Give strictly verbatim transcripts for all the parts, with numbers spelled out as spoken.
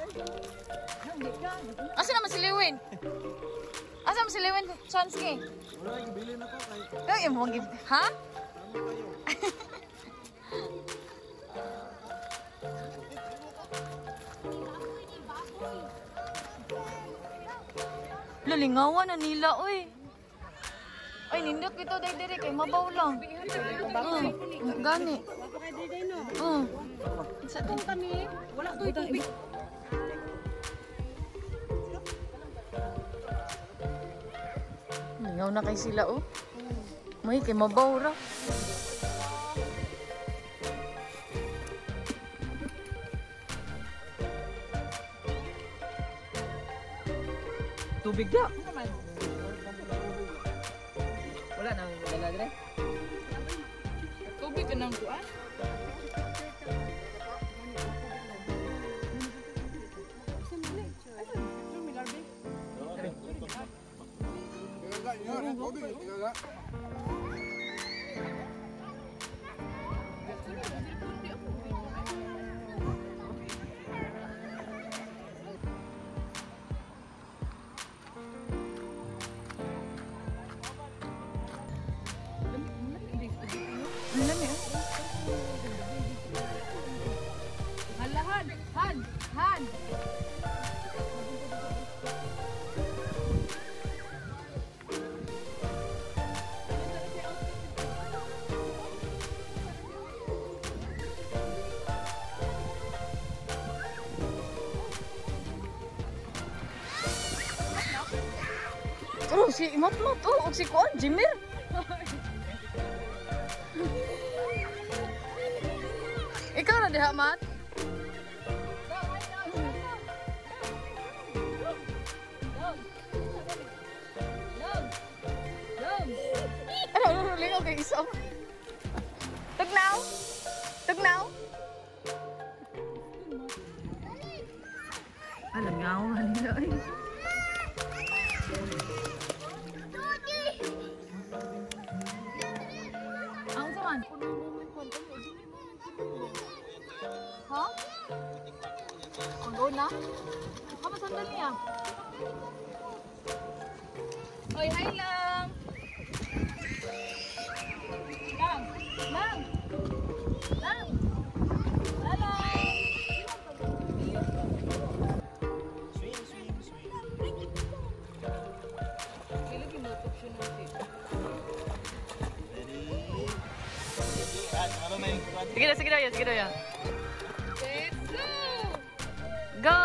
Asa naman si Lewin? Asa naman si Lewin? Chansky? Wala, yung bilhin ako kay... Ay, yung mga gift. Ha? Lalingawan na nila, oy. Ay, nindot kito day dire kay mabaw lang. Mm, gani. Wapa kay day day no. Mm. Sa tong kami, wala doy tubig. Ngaw na kay sila, oh. May kay mabaw ra. Tubig na. Wala nang wala dire. Tubig ka nang kuan. Halahan, han, han. Oh, si Matmat, oh, si Kuan, Jimir. Ikaw na diha, Mat? Ano, lingaw kay isang? Tugnaw? Tugnaw? Alam nga ako, halila ay. Ang saman? Ha? Ang go na? Kamu sandal niya? Oy, hi lang! Lang! Lang! Lang! Hello! Swing, swing, swing. Kailan kinutok siya natin? Ready? Ano may kuwan? Sige na, sige na yan, sige na yan. Let's go! Go!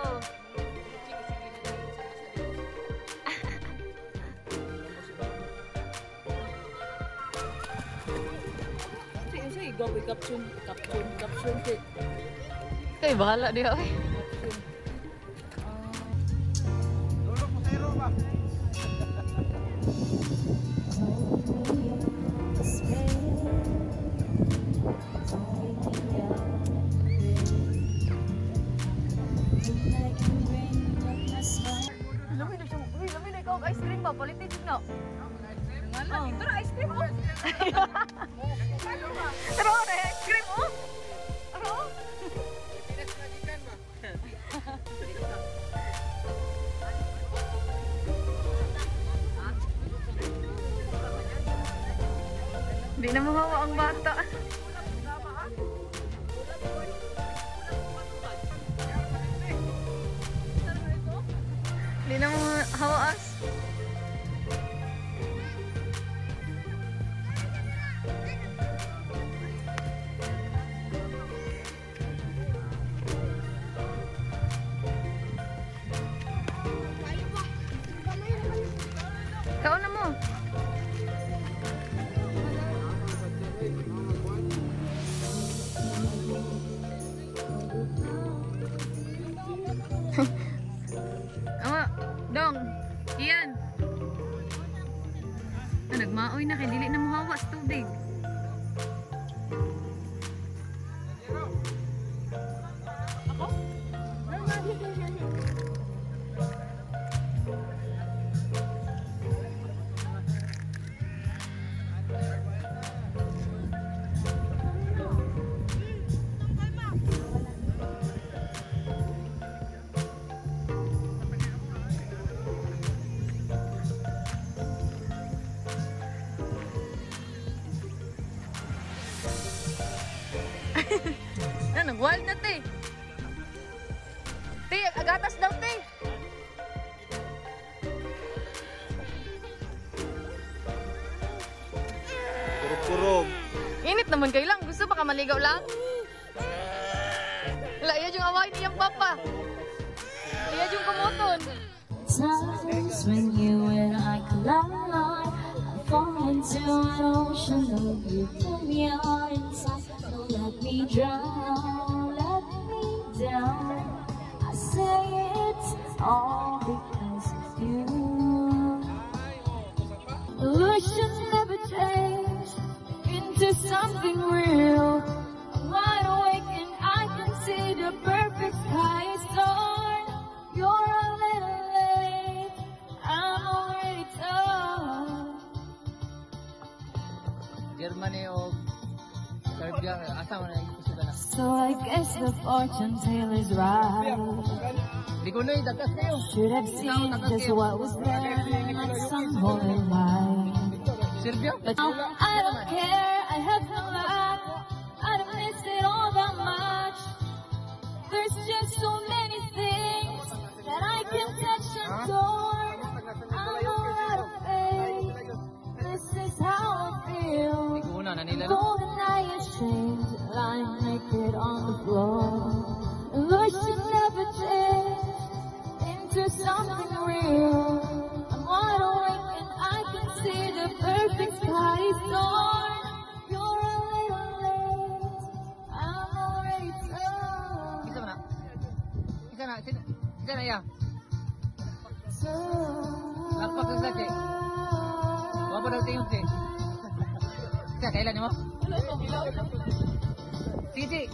Sige, sige, go with caption, caption, caption, kay Kay bahala dia, oy. caption. Dulog mo zero ba? Lamin na siya. Uy, lamin na ikaw ice cream ba? Palitin siya na. Ngala, ito na ice cream oh. Pero ano ice cream, oh? Ano? Hindi na mahawa ang bata. Hindi na mahawa as. Kaon na mo. Awa, dong. Iyan. Ah, nagmaoy na kay dili na mohawa sa tubig. Te, agatas daw, te. Kurog-kurog. Init naman kayo lang. Gusto baka maligaw lang? Wala, iya yung away niyang papa. Iya yung kumuton. Times when you and I collide, I fall into an ocean of you. Pull me out inside, don't let me drown, let me down. I say it's all because of you. Illusion never changed into something real. I'm wide awake and I can see the perfect sky is torn. You're a little late, I'm already done. Germany o Serbia, asa mo na yung isuda na? So I guess the fortune tale is right. Di ko na itatas kayo. Should have seen just what was there at some point in life. Serbia? But now I don't care, I have no luck. I don't miss it all that much. There's just so many things that I can touch and torn. I'm all out of faith. This is how I feel. Di ko na, nanila na. Golden eye is changed, lying naked on the floor. Illusion never changed into something real. I'm wide awake and I can see the perfect sky is torn. You're a little late, I'm already done. Isa mo na. Isa na, isa isa na iya. Lakpak sa sake. Wapa daw tingin si. Isa, kailan ni mo? Sige, sige.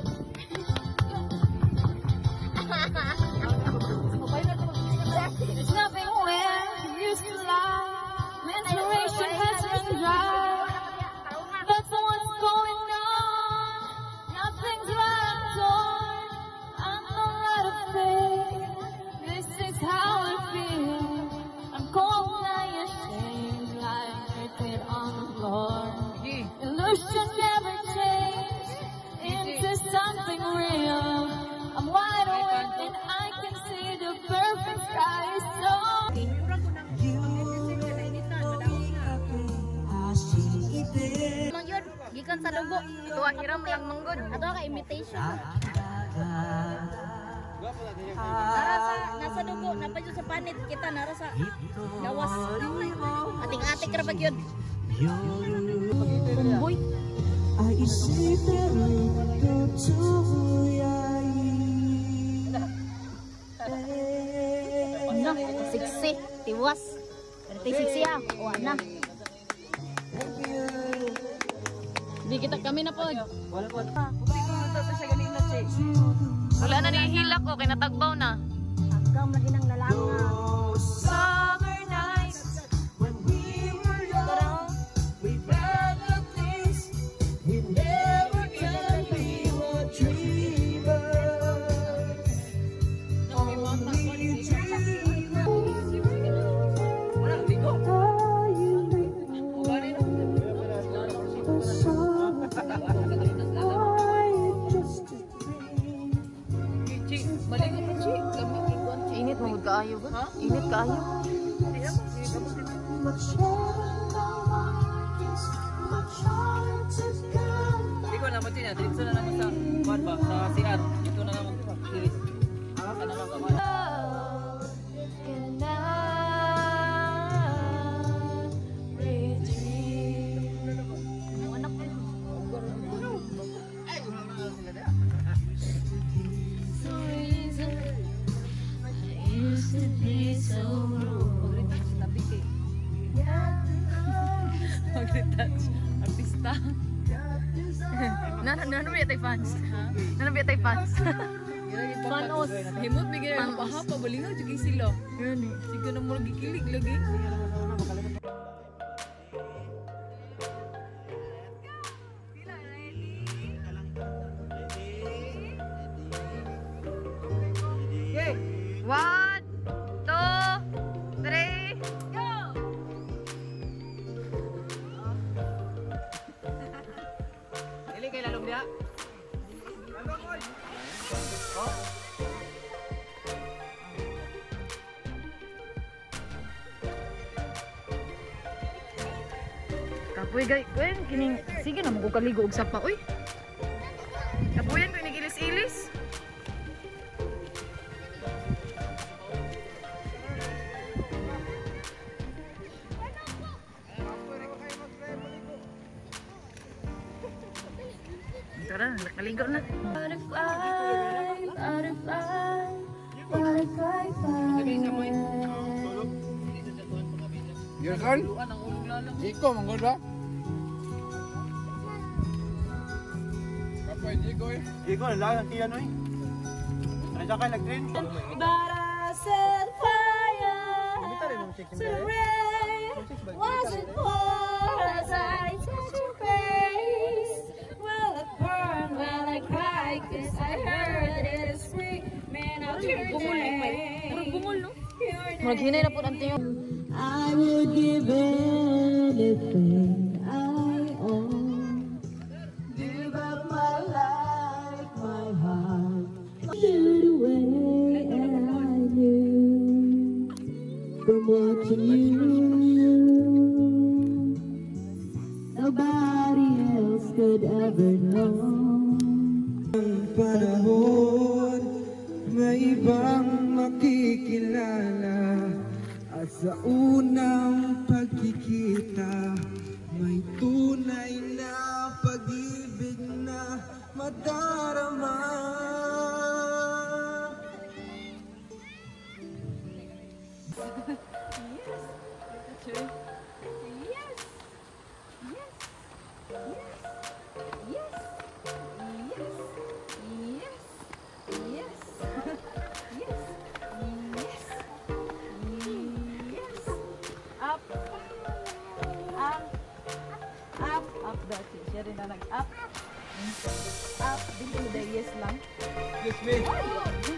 There's nothing where you used to lie. Menstruation has run dry. That's what's going on. Nothing's right, I'm torn. I'm all out of faith. This is how I feel. I'm cold, I ashamed, lying naked on the floor. Sige. Illusion never changed into something real. I'm wide awake and I can see the perfect sky is torn. Mangyod, gikan sa dugo. Ito ang hiram lang manggod. Ato ka imitation. Nara sa nasa dugo, napadyo sa panit kita nara sa gawas. Ating-atik ra pag yun. Boy. Ano? Siksi, tiwas. Berarti siksi ah. O ana. Di kita kami na po. Wala po. Wala na nihilak o, kinatagbaw na. Agam lagi ng lalanga. Summer nights when we were young, we had the things we never can be what dreamers. Only dreamers. Wala, bigo. Malingot na Chi. Init mo kaayo gud. Init kaayo. Di ko naman siya. Dito na naman sa kuwan ba? Sa C R. Dito na naman. Series. Ano lang ka man. Mag-retouch. Artista. Nana, nana ba yatay fans? Nana ba yatay fans? Panos. Himot bigyan ng baha pa. Balingaw, juga sila. Gani. Sige na mo gikilig lagi. One, two, three, go! Ili kay lalong dia. Oh. Kapoy gay, kuya, kining sige na mo ko kaligo og sapa oy. Kapuyan ko inig ilis-ilis. Tara, nakaligo na. Butterfly, butterfly, butterfly, fly. Yes, on? Iko, manggod ba? Kapay, Iko eh. Iko, lang ang kiyan eh. Ano siya kayo nag-train? But I set fire to rain. Wasn't for as I touch your face. Well, it burned, well, I cried, 'cause I heard it screaming out your name. Maghinay na po ang tiyo. I would give anything I own. Give up my life, my heart. Shoot away, and I knew from watching you, nobody else could ever know. Ang panahon, may ibang makikilala. At sa unang pagkikita, may tunay na pag-ibig na madarama. Up, up dati. Siya rin na nag-up. Up, dito na yes lang. Yes, me. Ay,